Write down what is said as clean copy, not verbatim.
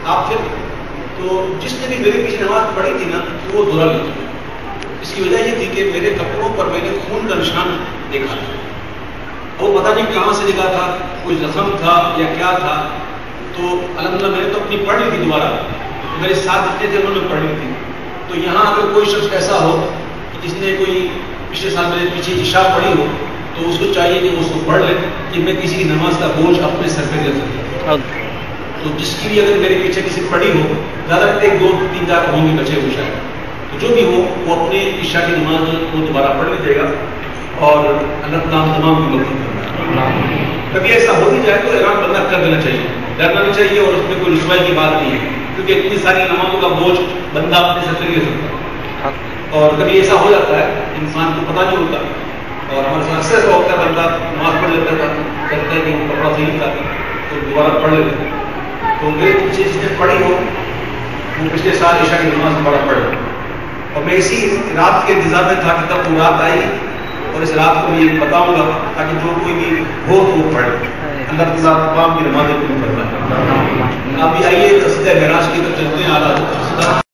آپ تھے تو جس نے بھی میرے پیچھے نماز پڑھی تھی نا وہ دورہ لیتی تھی. اس کی وجہ یہ تھی کہ میرے کپڑوں پر میں نے خون کا نشان دیکھا تھا. وہ پتہ نہیں کہاں سے لکھا تھا, کوئی زخم تھا یا کیا تھا. تو الحمدللہ میں نے تو اپنی پڑھ لی تھی دوبارہ, میرے ساتھ جتنے تھے انہوں نے پڑھ لی تھی. تو یہاں اگر کوئی شخص ایسا ہو کہ جس نے کوئی پچھلے سال میرے پیچھے عشاء پڑھی ہو تو اس کو چاہیے کہ اس کو پڑھ لے کہ میں کسی کی نماز کا بوجھ اپنے سر پہ لے سکتا. تو جس کی بھی اگر میرے پیچھے کسی پڑھی ہو, زیادہ 1 2 3 4 ہوں گے بچے ہوئے شاید, تو جو بھی ہو وہ اپنے عشاء کی نماز کو دوبارہ پڑھ لیجیے گا اور اللہ تعالیٰ تمام کی مدد کرنا. کبھی ایسا ہو نہیں جائے تو اعلان بندہ کر دینا چاہیے, ڈرنا نہیں چاہیے, اور اس میں کوئی رسوائی کی بات نہیں ہے کیونکہ اتنی ساری نمازوں کا بوجھ بندہ اپنے سر پہ لے سکتا. اور کبھی ایسا ہو جاتا ہے انسان کو پتہ نہیں ہوتا, اور ہمارے ساتھ اکثر ایسا ہوتا ہے بندہ نماز پڑھ لیتا تھا, کہتا ہے کہ وہ کپڑا صحیح تھا تو دوبارہ پڑھ لیتے. تو میرے پیچھے جس نے پڑھی ہو وہ پچھلے سال عشاء کی نماز دوبارہ پڑھ لے. اور میں اسی رات کے انتظار میں تھا کہ تب وہ رات آئی اور اس رات کو میں یہ بتاؤں گا تاکہ جو کوئی بھی ہو تو وہ پڑھے. اللہ تعالیٰ تمام کی نمازیں پوری فرمائے. ابھی آئیے قصیدہ معراج کی طرف چلتے ہیں. اعلیٰ